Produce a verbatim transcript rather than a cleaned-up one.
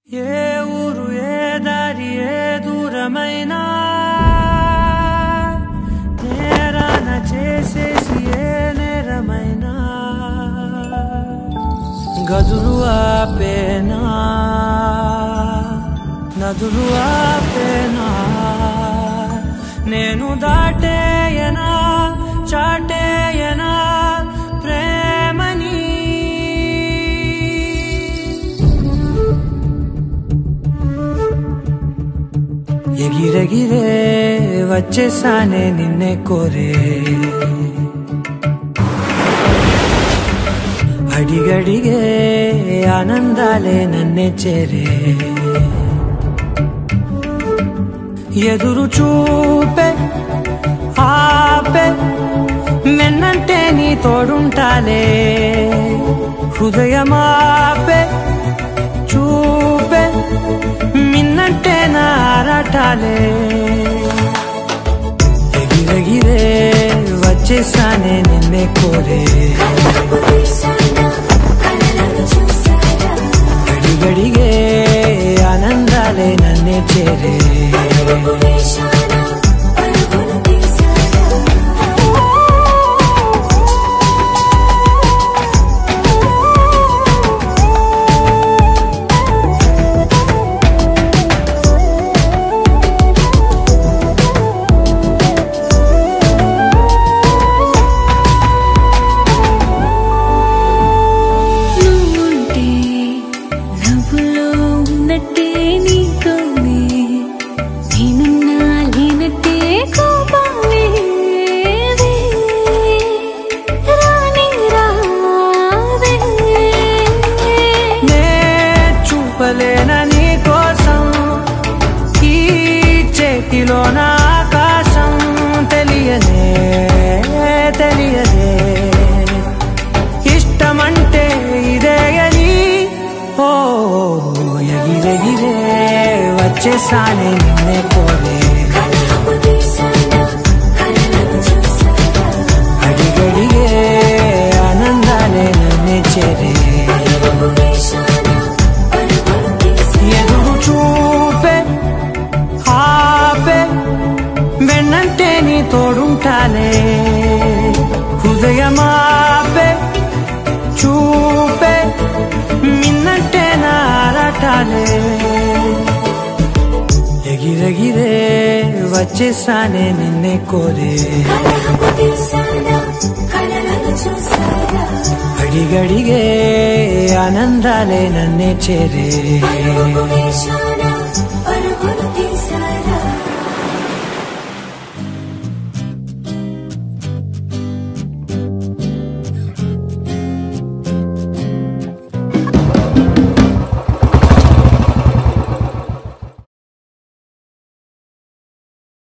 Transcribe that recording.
ఏ ఊరు ఏ దారి ఏ దూరమైనా నేరాన చేసేసి ఏ నేరమైనా గదులు ఆపేనా నదులు ఆపేనా నేను దాటేయనా చాటేయనా ప్రేమని ఎగిరెగిరే వచ్చేసానే నిన్నే కోరే అడిగడిగే ఆనందాలే నన్నే చేరే ఎదురు చూపే ఆపే మెన్నంటే నీ తోడుంటాలే హృదయమాపే చూపే మిన్నంటే నారాటాలే ఎగిరెగిరే వచ్చేసానే నిన్నే కోరే అడిగడిగే ఆనందాలే నన్నే చేరే నీ కోసం ఈ చేతిలో నా ఆకాశం తెలియదే తెలియదే ఇష్టమంటే ఇదే అని ఓ ఎగిరెగిరే వచ్చేసానే నిన్నే కోరే అడిగడిగే ఆనందాలే నన్నే చేరే ఎదురు చూపే ఆపే వెన్నంటే నీ తోడుంటాలే హృదయమాపే చూపే మిన్నంటే నారాటాలే ఎగిరెగిరే వచ్చేసానే నిన్నే కోరే అడిగడిగే ఆనందాలే నన్నే చేరే